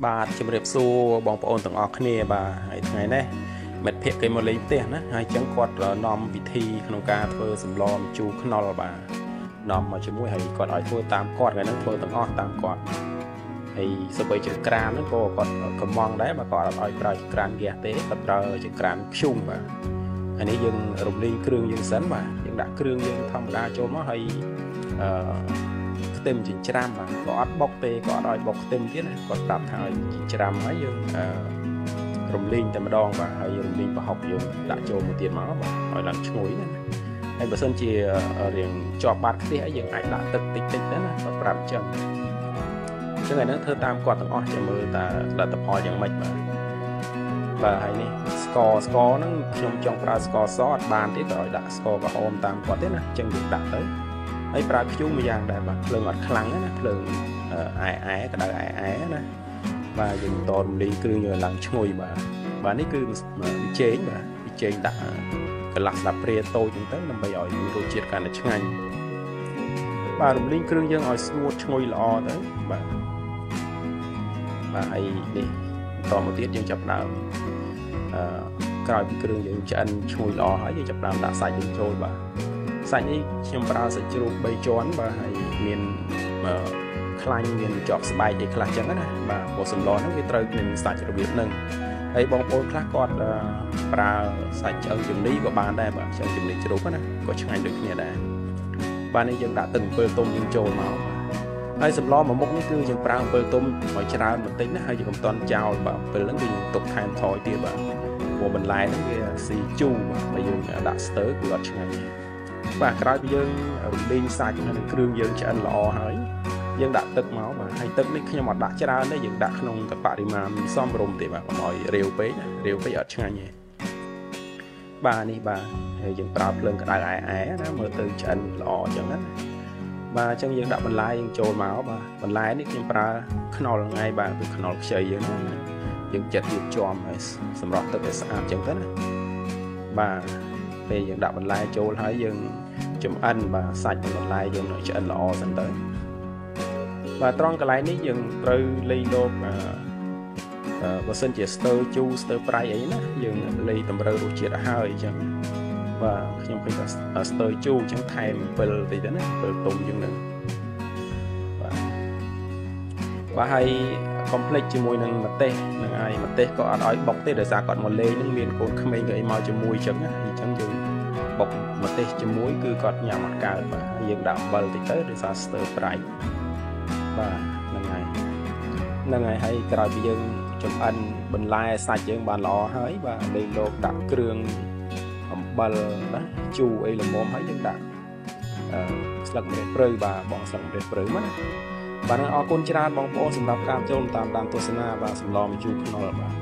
បាទជំរាបសួរបងប្អូនទាំងអស់គ្នាបាទហើយថ្ងៃនេះមិត្តភក្តិគេមកលេងផ្ទះណាហើយចឹងគាត់នាំវិធីក្នុងការធ្វើសម្លម្ជូរខ្នុរបាទនាំមកជាមួយហើយគាត់ឲ្យធ្វើតាមគាត់ថ្ងៃហ្នឹងធ្វើទាំងអស់តាមគាត់ហើយសូម្បីជាក្រានហ្នឹងក៏គាត់កំងដែរបាទគាត់អត់ឲ្យប្រើជាក្រានហ្គាសទេគាត់ប្រើជាក្រានធ្យូងបាទហើយនេះយើងរំលីងគ្រឿងយើងសិនបាទយើងដាក់គ្រឿងយើងធម្មតាចូលមកហើយខ្ទឹមចិញ្ច្រាំបាទក៏អត់បុកទេក៏អត់ឲ្យបុកខ្ទឹមទៀតណាគាត់ប្រាប់ថាឲ្យចិញ្ច្រាំហើយយើងរំលីងតែម្ដងបាទហើយរំលីងប្រហុកយើងដាក់ចូលមួយទៀតមកបាទឲ្យឡើងឈ្ងុយណាហើយបើសិនជារៀងជាប់បាតខ្ទះអីយើងអាចដាក់ទឹកតិចតិចទៅណាគាត់ប្រាប់ចឹងឥឡូវហ្នឹងធ្វើតាមគាត់ទាំងអស់ចាំមើលតើលទ្ធផលយ៉ាងម៉េចបាទហើយនេះស្ករហ្នឹងខ្ញុំចង់ប្រើស្ករសអត់បានទេក៏ឲ្យដាក់ស្ករក្រហមតាមគាត់ទេណាអញ្ចឹងយើងដាក់ទៅហើយប្រើខ្ជូងមួយយ៉ាងដែរបាទភ្លើងអត់ខ្លាំងណាភ្លើងក្តៅណាបាទយើងតរំលីងគ្រឿងយើងឡើងឈ្ងុយបាទនេះគឺវិជែងបាទវិជែងដាក់កន្លះស្លាបព្រាតូចហ្នឹងទៅដើម្បីឲ្យរសជាតិកាន់តែឆ្ងាញ់បាទរំលីងគ្រឿងយើងឲ្យស្ងួតឈ្ងុយល្អទៅបាទហើយនេះតមកទៀតយើងចាប់ដើមក្រោយពីគ្រឿងយើងឆ្អិនឈ្ងុយល្អហើយយើងចាប់ដើមដាក់សាច់យើងចូលបាទសាច់នេះខ្ញុំប្រើសាច់ជ្រូក3ជាន់បាទហើយមានខ្លាញ់មានជាប់ស្បែកអីខ្លះចឹងណាបាទព្រោះសម្លហ្នឹងវាត្រូវនឹងសាច់របៀបហ្នឹងហើយបងប្អូនខ្លះគាត់ប្រើសាច់ឆ្អឹងជំនីក៏បានដែរបាទឆ្អឹងជំនីជ្រូកណាក៏ឆ្ងាញ់ដូចគ្នាដែរបាទនេះយើងដាក់ទឹកអំពិលទុំយើងចូលមកហើយសម្លមួយមុខនេះគឺយើងប្រើអំពិលទុំឲ្យច្រើនបន្តិចណាហើយយើងកុំតន់ចោលបាទអំពិលហ្នឹងគឺយើងទុកថែមថយទៀតបាទព្រោះបន្លែហ្នឹងវាស៊ីជូរបាទបើយើងដាក់ស្ទើគឺអត់ឆ្ងាញ់ទេបាទក្រោយពីយើងរំលីងសាច់ហើយនឹងគ្រឿងយើងឆ្អិនល្អហើយយើងដាក់ទឹកមកបាទហើយទឹកនេះខ្ញុំអត់ដាក់ច្រើនទេយើងដាក់ក្នុងបរិមាណសមរម្យទេបាទកុំឲ្យរាវពេកណារាវពេកអត់ឆ្ងាញ់ទេបាទនេះបាទហើយយើងប្រើភ្លើងក្តៅណាមើលទៅឆ្អិនល្អអញ្ចឹងណាបាទអញ្ចឹងយើងដាក់បន្លែយើងចូលមកបាទបន្លែនេះខ្ញុំប្រើខ្នុរថ្ងៃបាទគឺខ្នុរខ្ចីយើងចិតរៀបចំឲ្យសម្រាប់ទឹកឲ្យស្អាតអញ្ចឹងទៅណាបាទពេលយើងដាក់បន្លែចូលហើយយើងចម្អិនបាទសាច់បន្លែយើងនឹងឆ្អិនល្អសិនទៅបាទត្រង់កន្លែងនេះយើងត្រូវលៃលោកបើសិនជាស្ទើជូរស្ទើប្រៃអីណាយើងលៃតម្រូវរសជាតិឲ្យហើយអញ្ចឹងបាទខ្ញុំឃើញថាស្ទើជូរអញ្ចឹងថែមអំពិលតិចទៅណាអំពិលទុំអញ្ចឹងហ្នឹងបាទហើយកុំភ្លេចជាមួយនឹងម្ទេសនឹងហើយម្ទេសក៏អត់ឲ្យបុកទេដោយសារគាត់មកលេងនឹងមានកូនក្មេងក៏អីមកជាមួយអញ្ចឹងណាអញ្ចឹងយើងបុកម្ទេសជាមួយគឺគាត់ញ៉ាំអត់កើតបាទហើយយើងដាក់អំបិលតិចទៅដោយសារស្ទើប្រៃបាទហ្នឹងហើយក្រោយពីយើងចម្អិនបន្លែសាច់យើងបានល្អហើយបាទលេងលោកដាក់គ្រឿងអំបិលណាជូរអីល្មមហើយយើងដាក់ស្លឹកម្រះព្រៅបាទបងស្លឹកម្រះព្រៅមកណាបាទអរគុណច្រើនបងប្អូនសម្រាប់ការចូលតាមទស្សនាបាទសម្លម្ជូរខ្នុរបាទ